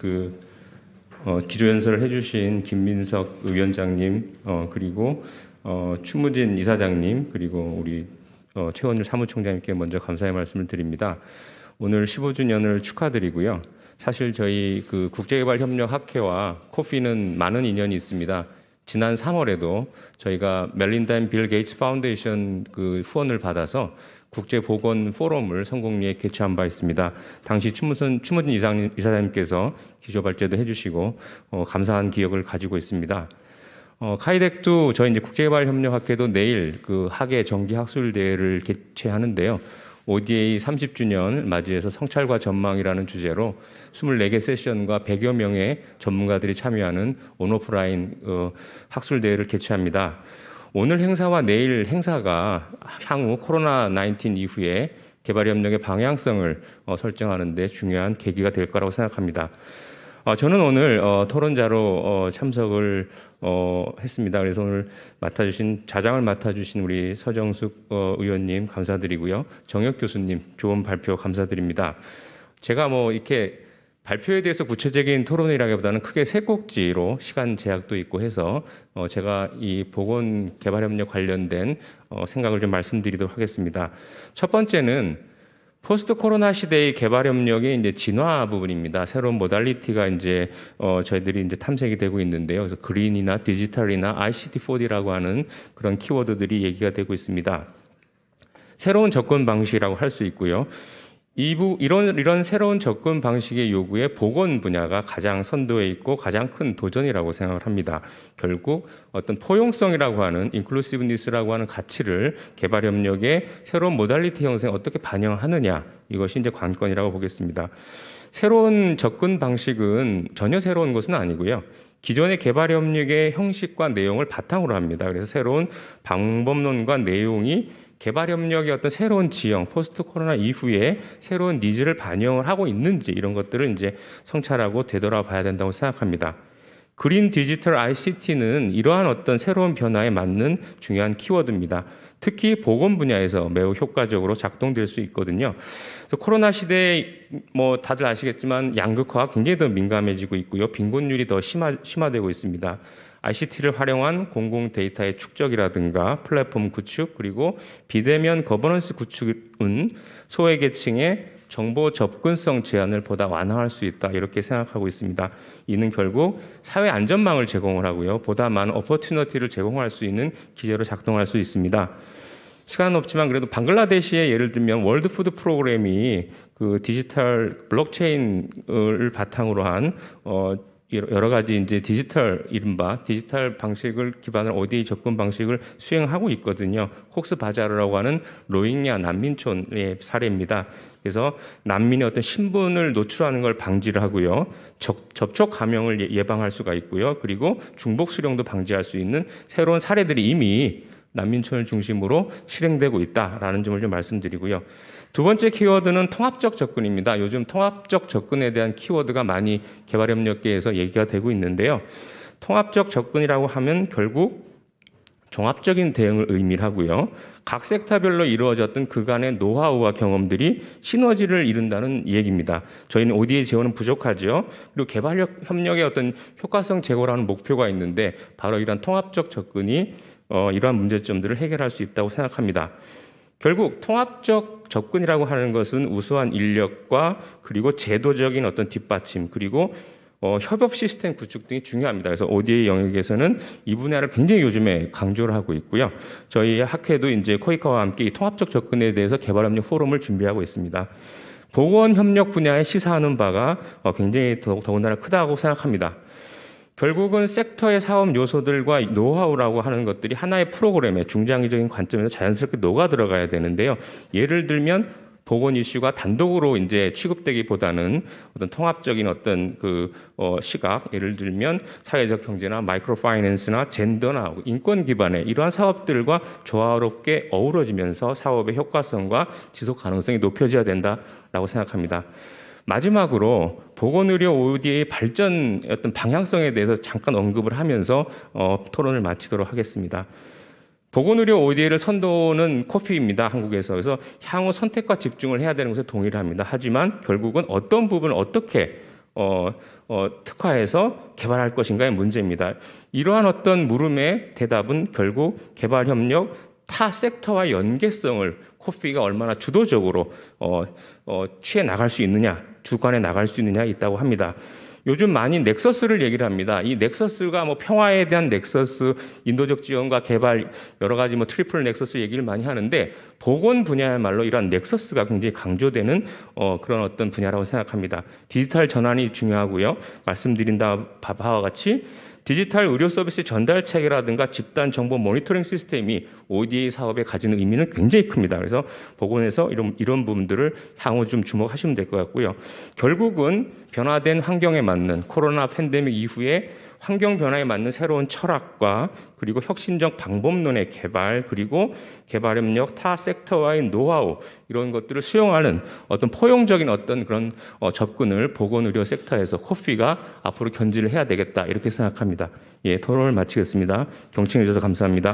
기조연설을 해주신 김민석 위원장님, 그리고 추무진 이사장님, 그리고 우리 최원율 사무총장님께 먼저 감사의 말씀을 드립니다. 오늘 15주년을 축하드리고요. 사실 저희 국제개발협력학회와 코피는 많은 인연이 있습니다. 지난 3월에도 저희가 멜린다 앤 빌 게이츠 파운데이션 후원을 받아서 국제보건 포럼을 성공리에 개최한 바 있습니다. 당시 추무진 이사장님께서 기조 발제도 해주시고 감사한 기억을 가지고 있습니다. 카이덱도 저희 이제 국제개발협력학회도 내일 학예 정기 학술 대회를 개최하는데요. ODA 30주년 맞이해서 성찰과 전망이라는 주제로 24개 세션과 100여 명의 전문가들이 참여하는 온오프라인 학술 대회를 개최합니다. 오늘 행사와 내일 행사가 향후 코로나19 이후에 개발협력의 방향성을 설정하는 데 중요한 계기가 될 거라고 생각합니다. 저는 오늘 토론자로 참석을 했습니다. 그래서 오늘 자장을 맡아주신 우리 서정숙 의원님 감사드리고요. 정혁 교수님 좋은 발표 감사드립니다. 제가 이렇게 발표에 대해서 구체적인 토론이라기보다는 크게 세 꼭지로 시간 제약도 있고 해서 제가 이 보건 개발협력 관련된 생각을 좀 말씀드리도록 하겠습니다. 첫 번째는 포스트 코로나 시대의 개발협력의 이제 진화 부분입니다. 새로운 모달리티가 이제 저희들이 이제 탐색이 되고 있는데요. 그래서 그린이나 디지털이나 ICT4D라고 하는 그런 키워드들이 얘기가 되고 있습니다. 새로운 접근 방식이라고 할 수 있고요. 이런 새로운 접근 방식의 요구에 보건 분야가 가장 선도에 있고 가장 큰 도전이라고 생각을 합니다. 결국 어떤 포용성이라고 하는 인클루시브니스라고 하는 가치를 개발협력의 새로운 모달리티 형성에 어떻게 반영하느냐, 이것이 이제 관건이라고 보겠습니다. 새로운 접근 방식은 전혀 새로운 것은 아니고요. 기존의 개발협력의 형식과 내용을 바탕으로 합니다. 그래서 새로운 방법론과 내용이 개발협력의 어떤 새로운 지형, 포스트 코로나 이후에 새로운 니즈를 반영을 하고 있는지 이런 것들을 이제 성찰하고 되돌아봐야 된다고 생각합니다. 그린 디지털 ICT는 이러한 어떤 새로운 변화에 맞는 중요한 키워드입니다. 특히 보건 분야에서 매우 효과적으로 작동될 수 있거든요. 그래서 코로나 시대에 뭐 다들 아시겠지만 양극화가 굉장히 더 민감해지고 있고요. 빈곤율이 더 심화되고 있습니다. ICT를 활용한 공공 데이터의 축적이라든가 플랫폼 구축 그리고 비대면 거버넌스 구축은 소외계층의 정보 접근성 제한을 보다 완화할 수 있다 이렇게 생각하고 있습니다. 이는 결국 사회 안전망을 제공을 하고요. 보다 많은 어퍼튜너티를 제공할 수 있는 기제로 작동할 수 있습니다. 시간은 없지만 그래도 방글라데시의 예를 들면 월드 푸드 프로그램이 그 디지털 블록체인을 바탕으로 한 여러 가지 이제 이른바 디지털 방식을 기반으로 ODA 접근 방식을 수행하고 있거든요. 콕스 바자르라고 하는 로힝야 난민촌의 사례입니다. 그래서 난민의 어떤 신분을 노출하는 걸 방지를 하고요. 접촉 감염을 예방할 수가 있고요. 그리고 중복 수령도 방지할 수 있는 새로운 사례들이 이미 난민촌을 중심으로 실행되고 있다라는 점을 좀 말씀드리고요. 두 번째 키워드는 통합적 접근입니다. 요즘 통합적 접근에 대한 키워드가 많이 개발협력계에서 얘기가 되고 있는데요. 통합적 접근이라고 하면 결국 종합적인 대응을 의미를 하고요. 각 섹터별로 이루어졌던 그간의 노하우와 경험들이 시너지를 이룬다는 얘기입니다. 저희는 ODA 재원은 부족하죠. 그리고 개발협력의 어떤 효과성 제고라는 목표가 있는데 바로 이러한 통합적 접근이 이러한 문제점들을 해결할 수 있다고 생각합니다. 결국 통합적 접근이라고 하는 것은 우수한 인력과 그리고 제도적인 어떤 뒷받침 그리고 협업 시스템 구축 등이 중요합니다. 그래서 ODA 영역에서는 이 분야를 굉장히 요즘에 강조를 하고 있고요. 저희 학회도 이제 코이카와 함께 이 통합적 접근에 대해서 개발협력 포럼을 준비하고 있습니다. 보건협력 분야에 시사하는 바가 굉장히 더군다나 크다고 생각합니다. 결국은 섹터의 사업 요소들과 노하우라고 하는 것들이 하나의 프로그램의 중장기적인 관점에서 자연스럽게 녹아 들어가야 되는데요. 예를 들면 보건 이슈가 단독으로 이제 취급되기보다는 어떤 통합적인 어떤 시각, 예를 들면 사회적 경제나 마이크로 파이낸스나 젠더나 인권 기반의 이러한 사업들과 조화롭게 어우러지면서 사업의 효과성과 지속 가능성이 높여져야 된다라고 생각합니다. 마지막으로 보건의료 ODA의 발전 어떤 방향성에 대해서 잠깐 언급을 하면서 토론을 마치도록 하겠습니다. 보건의료 ODA를 선도는 코피입니다. 한국에서. 그래서 향후 선택과 집중을 해야 되는 것에 동의를 합니다. 하지만 결국은 어떤 부분을 어떻게 특화해서 개발할 것인가의 문제입니다. 이러한 어떤 물음의 대답은 결국 개발협력 타 섹터와 연계성을 코피가 얼마나 주도적으로 취해 나갈 수 있느냐, 주관해 나갈 수 있느냐 있다고 합니다. 요즘 많이 넥서스를 얘기를 합니다. 이 넥서스가 평화에 대한 넥서스, 인도적 지원과 개발 여러 가지 트리플 넥서스 얘기를 많이 하는데 보건 분야야말로 이러한 넥서스가 굉장히 강조되는 그런 어떤 분야라고 생각합니다. 디지털 전환이 중요하고요. 말씀드린 바와 같이 디지털 의료 서비스 전달 체계라든가 집단 정보 모니터링 시스템이 ODA 사업에 가지는 의미는 굉장히 큽니다. 그래서 보건에서 이런 부분들을 향후 좀 주목하시면 될 것 같고요. 결국은 변화된 환경에 맞는 코로나 팬데믹 이후에 환경 변화에 맞는 새로운 철학과 그리고 혁신적 방법론의 개발 그리고 개발협력 타 섹터와의 노하우 이런 것들을 수용하는 어떤 포용적인 어떤 그런 접근을 보건의료 섹터에서 코피가 앞으로 견지를 해야 되겠다 이렇게 생각합니다. 예, 토론을 마치겠습니다. 경청해 주셔서 감사합니다.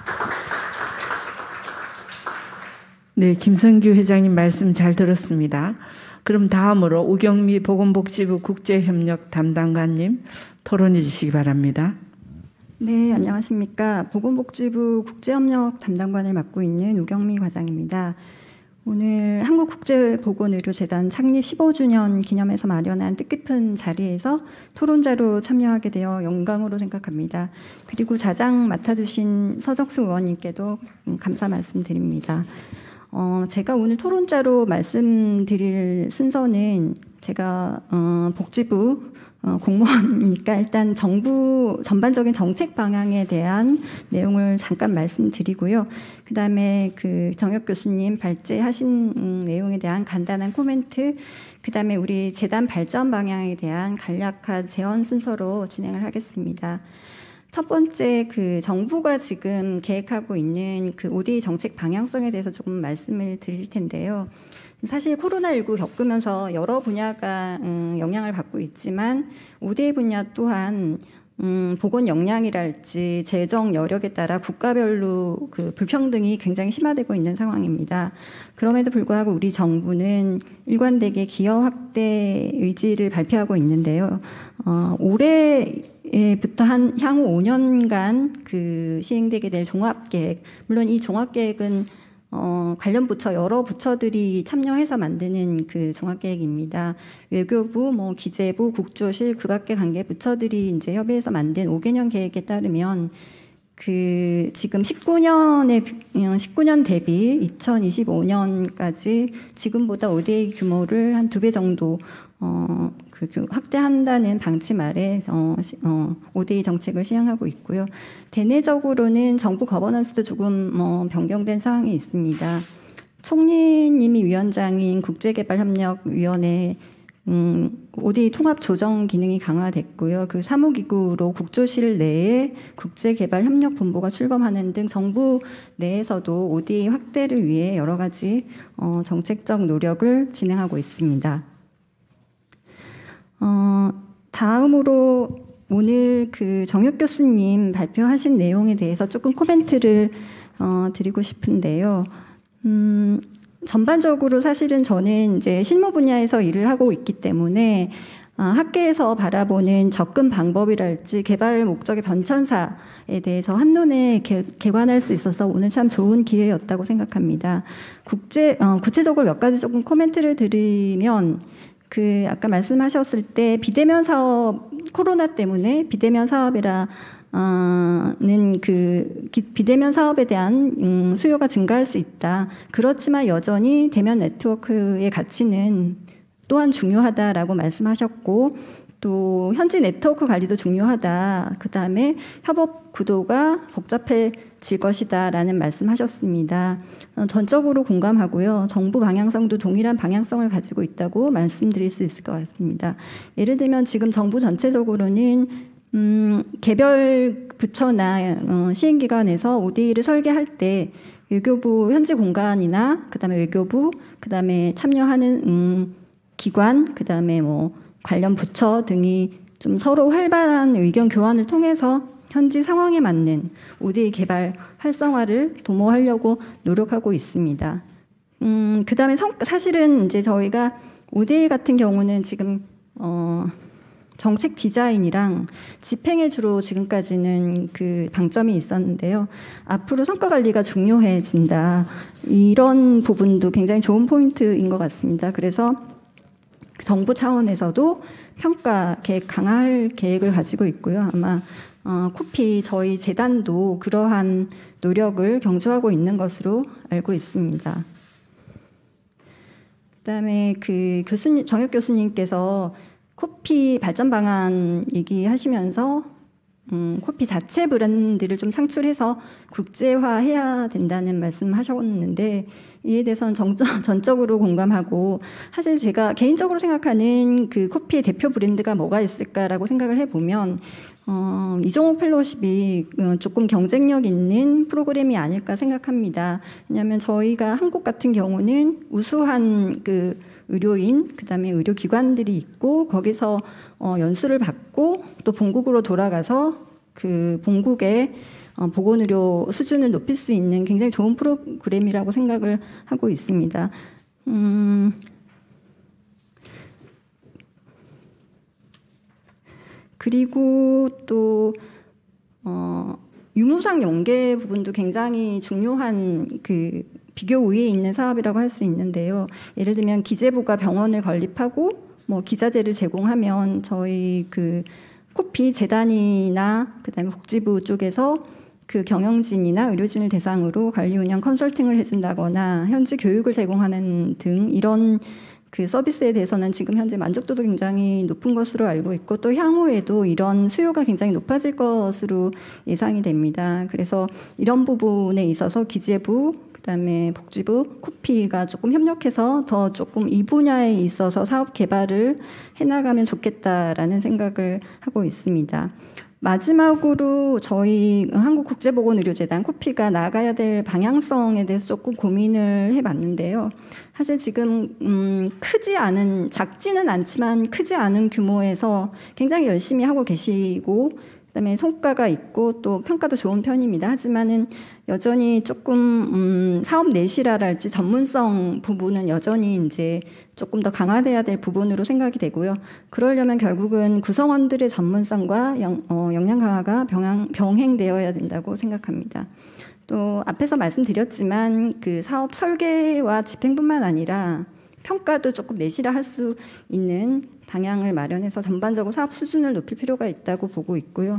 네, 김성규 회장님 말씀 잘 들었습니다. 그럼 다음으로 우경미 보건복지부 국제협력 담당관님 토론해 주시기 바랍니다. 네, 안녕하십니까. 보건복지부 국제협력 담당관을 맡고 있는 우경미 과장입니다. 오늘 한국국제보건의료재단 창립 15주년 기념해서 마련한 뜻깊은 자리에서 토론자로 참여하게 되어 영광으로 생각합니다. 그리고 자장 맡아주신 서적수 의원님께도 감사 말씀드립니다. 제가 오늘 토론자로 말씀드릴 순서는 제가 복지부 공무원이니까 일단 정부 전반적인 정책 방향에 대한 내용을 잠깐 말씀드리고요. 그다음에 정혁 교수님 발제하신 내용에 대한 간단한 코멘트, 그다음에 우리 재단 발전 방향에 대한 간략한 제언 순서로 진행을 하겠습니다. 첫 번째 정부가 지금 계획하고 있는 ODA 정책 방향성에 대해서 조금 말씀을 드릴 텐데요. 사실 코로나19 겪으면서 여러 분야가 영향을 받고 있지만 ODA 분야 또한 보건 역량이랄지 재정 여력에 따라 국가별로 그 불평등이 굉장히 심화되고 있는 상황입니다. 그럼에도 불구하고 우리 정부는 일관되게 기여 확대 의지를 발표하고 있는데요. 올해부터 향후 5년간 그 시행되게 될 종합계획, 물론 이 종합계획은 관련 부처 여러 부처들이 참여해서 만드는 그 종합계획입니다. 외교부, 기재부, 국조실, 그밖의 관계 부처들이 이제 협의해서 만든 5개년 계획에 따르면 그 지금 19년 대비 2025년까지 지금보다 ODA 규모를 한 2배 정도 확대한다는 방침 아래 ODA 정책을 시행하고 있고요. 대내적으로는 정부 거버넌스도 조금 변경된 사항이 있습니다. 총리님이 위원장인 국제개발협력위원회 ODA 통합 조정 기능이 강화됐고요. 그 사무기구로 국조실 내에 국제개발협력본부가 출범하는 등 정부 내에서도 ODA 확대를 위해 여러 가지 정책적 노력을 진행하고 있습니다. 다음으로 오늘 그 정혁 교수님 발표하신 내용에 대해서 조금 코멘트를 드리고 싶은데요. 전반적으로 사실은 저는 이제 실무 분야에서 일을 하고 있기 때문에 학계에서 바라보는 접근 방법이랄지 개발 목적의 변천사에 대해서 한눈에 개관할 수 있어서 오늘 참 좋은 기회였다고 생각합니다. 구체적으로 몇 가지 조금 코멘트를 드리면 그 아까 말씀하셨을 때 비대면 사업 코로나 때문에 비대면 사업이라는 그 비대면 사업에 대한 수요가 증가할 수 있다. 그렇지만 여전히 대면 네트워크의 가치는 또한 중요하다라고 말씀하셨고 또 현지 네트워크 관리도 중요하다. 그다음에 협업 구도가 복잡해질 것이다라는 말씀하셨습니다. 전적으로 공감하고요. 정부 방향성도 동일한 방향성을 가지고 있다고 말씀드릴 수 있을 것 같습니다. 예를 들면 지금 정부 전체적으로는 개별 부처나 시행기관에서 ODA를 설계할 때 외교부 현지 공간이나 그다음에 외교부 그다음에 참여하는 기관 그다음에 관련 부처 등이 좀 서로 활발한 의견 교환을 통해서 현지 상황에 맞는 ODA 개발 활성화를 도모하려고 노력하고 있습니다. 그다음에 사실은 이제 저희가 ODA 같은 경우는 지금 정책 디자인이랑 집행에 주로 지금까지는 그 방점이 있었는데요. 앞으로 성과 관리가 중요해진다. 이런 부분도 굉장히 좋은 포인트인 것 같습니다. 그래서 정부 차원에서도 평가 계획 강화할 계획을 가지고 있고요. 아마 코피 저희 재단도 그러한 노력을 경주하고 있는 것으로 알고 있습니다. 그다음에 그 정혁 교수님께서 코피 발전 방안 얘기하시면서 코피 자체 브랜드를 좀 창출해서 국제화해야 된다는 말씀하셨는데 이에 대해서는 전적으로 공감하고 사실 제가 개인적으로 생각하는 그 코피의 대표 브랜드가 뭐가 있을까라고 생각을 해보면 이종옥 펠로십이 조금 경쟁력 있는 프로그램이 아닐까 생각합니다. 왜냐하면 저희가 한국 같은 경우는 우수한 그 의료인, 그다음에 의료기관들이 있고 거기서 연수를 받고 또 본국으로 돌아가서 그 본국의 보건의료 수준을 높일 수 있는 굉장히 좋은 프로그램이라고 생각을 하고 있습니다. 그리고 또 유무상 연계 부분도 굉장히 중요한 그 비교 우위에 있는 사업이라고 할 수 있는데요. 예를 들면 기재부가 병원을 건립하고 기자재를 제공하면 저희 그 코피 재단이나 그다음에 복지부 쪽에서 그 경영진이나 의료진을 대상으로 관리 운영 컨설팅을 해준다거나 현지 교육을 제공하는 등 이런 그 서비스에 대해서는 지금 현재 만족도도 굉장히 높은 것으로 알고 있고 또 향후에도 이런 수요가 굉장히 높아질 것으로 예상이 됩니다. 그래서 이런 부분에 있어서 기재부 그다음에 복지부, 코피가 조금 협력해서 더 조금 이 분야에 있어서 사업 개발을 해나가면 좋겠다라는 생각을 하고 있습니다. 마지막으로 저희 한국국제보건의료재단 코피가 나아가야 될 방향성에 대해서 조금 고민을 해봤는데요. 사실 지금 작지는 않지만 크지 않은 규모에서 굉장히 열심히 하고 계시고 그다음에 성과가 있고 또 평가도 좋은 편입니다. 하지만은 여전히 조금 사업 내실화랄지 전문성 부분은 여전히 이제 조금 더 강화돼야 될 부분으로 생각이 되고요. 그러려면 결국은 구성원들의 전문성과 역량 강화가 병행되어야 된다고 생각합니다. 또 앞에서 말씀드렸지만 그 사업 설계와 집행뿐만 아니라 평가도 조금 내실화할 수 있는 방향을 마련해서 전반적으로 사업 수준을 높일 필요가 있다고 보고 있고요.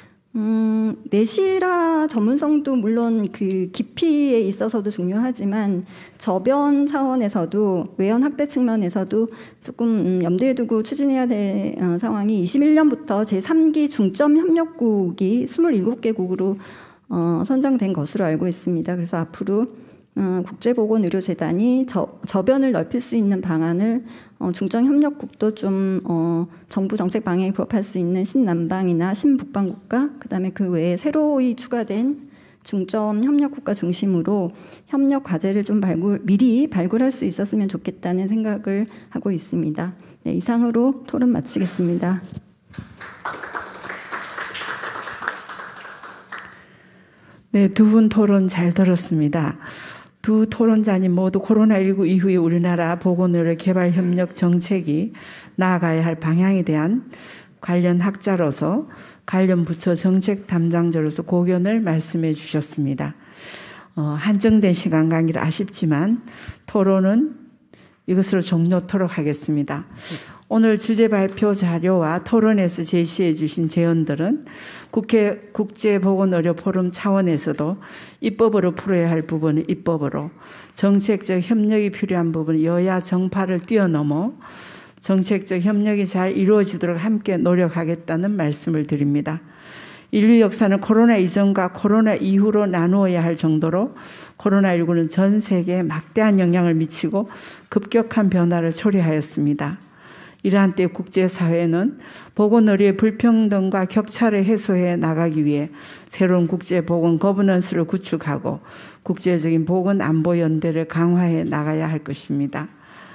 내실화 전문성도 물론 그 깊이에 있어서도 중요하지만 저변 차원에서도 외연 확대 측면에서도 조금 염두에 두고 추진해야 될 상황이 21년부터 제3기 중점 협력국이 27개국으로 선정된 것으로 알고 있습니다. 그래서 앞으로 국제보건의료재단이 저변을 넓힐 수 있는 방안을 중점 협력국도 좀 정부 정책 방향에 부합할 수 있는 신남방이나 신북방 국가, 그다음에 그 외에 새로이 추가된 중점 협력국가 중심으로 협력 과제를 좀 미리 발굴할 수 있었으면 좋겠다는 생각을 하고 있습니다. 네, 이상으로 토론 마치겠습니다. 네, 두 분 토론 잘 들었습니다. 두 토론자님 모두 코로나19 이후에 우리나라 보건의료 개발 협력 정책이 나아가야 할 방향에 대한 관련 학자로서 관련 부처 정책 담당자로서 고견을 말씀해 주셨습니다. 한정된 시간 관계라 아쉽지만 토론은 이것으로 종료토록 하겠습니다. 오늘 주제 발표 자료와 토론에서 제시해 주신 제언들은 국회 국제보건의료포럼 차원에서도 입법으로 풀어야 할 부분은 입법으로, 정책적 협력이 필요한 부분은 여야 정파를 뛰어넘어 정책적 협력이 잘 이루어지도록 함께 노력하겠다는 말씀을 드립니다. 인류 역사는 코로나 이전과 코로나 이후로 나누어야 할 정도로 코로나19는 전 세계에 막대한 영향을 미치고 급격한 변화를 초래하였습니다. 이러한 때 국제사회는 보건의료의 불평등과 격차를 해소해 나가기 위해 새로운 국제보건 거버넌스를 구축하고 국제적인 보건안보연대를 강화해 나가야 할 것입니다.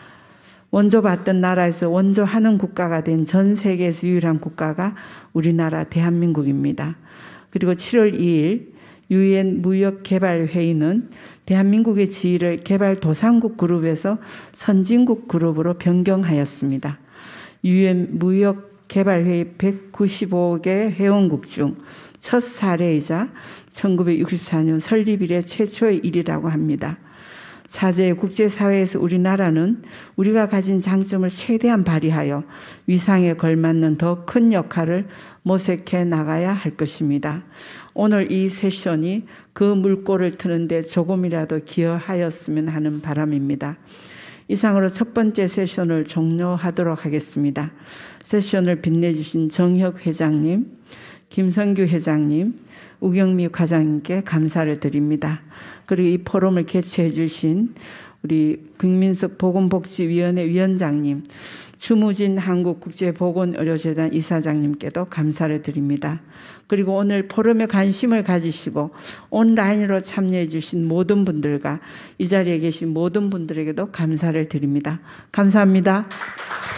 원조받던 나라에서 원조하는 국가가 된 전 세계에서 유일한 국가가 우리나라 대한민국입니다. 그리고 7월 2일 유엔 무역개발회의는 대한민국의 지위를 개발도상국 그룹에서 선진국 그룹으로 변경하였습니다. 유엔 무역개발회의 195개 회원국 중 첫 사례이자 1964년 설립 이래 최초의 일이라고 합니다. 차제의 국제사회에서 우리나라는 우리가 가진 장점을 최대한 발휘하여 위상에 걸맞는 더 큰 역할을 모색해 나가야 할 것입니다. 오늘 이 세션이 그 물꼬를 트는데 조금이라도 기여하였으면 하는 바람입니다. 이상으로 첫 번째 세션을 종료하도록 하겠습니다. 세션을 빛내주신 정혁 회장님, 김성규 회장님, 우경미 과장님께 감사를 드립니다. 그리고 이 포럼을 개최해 주신 우리 국민석 보건복지위원회 위원장님, 추무진 한국국제보건의료재단 이사장님께도 감사를 드립니다. 그리고 오늘 포럼에 관심을 가지시고 온라인으로 참여해 주신 모든 분들과 이 자리에 계신 모든 분들에게도 감사를 드립니다. 감사합니다.